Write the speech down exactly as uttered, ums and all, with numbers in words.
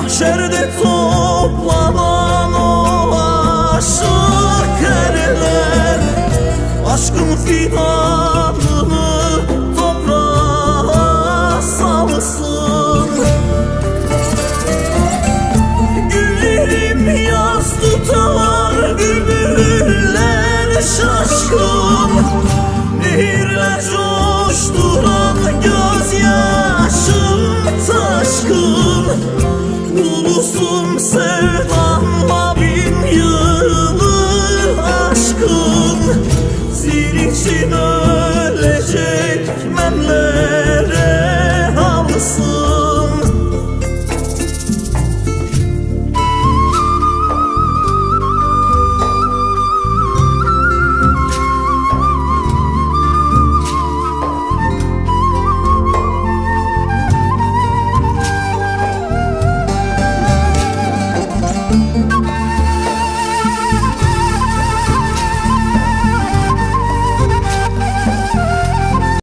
Mahşerde toplanan o aşık erler aşkın fidanını toprağa salsın. Güllerim yaz tutar, bülbüller şaşkın, nehirler coşturan gözyaşım taşkın. Ulusum sevdanla bin yılı aşkın, zil için ölecek memlere alsın.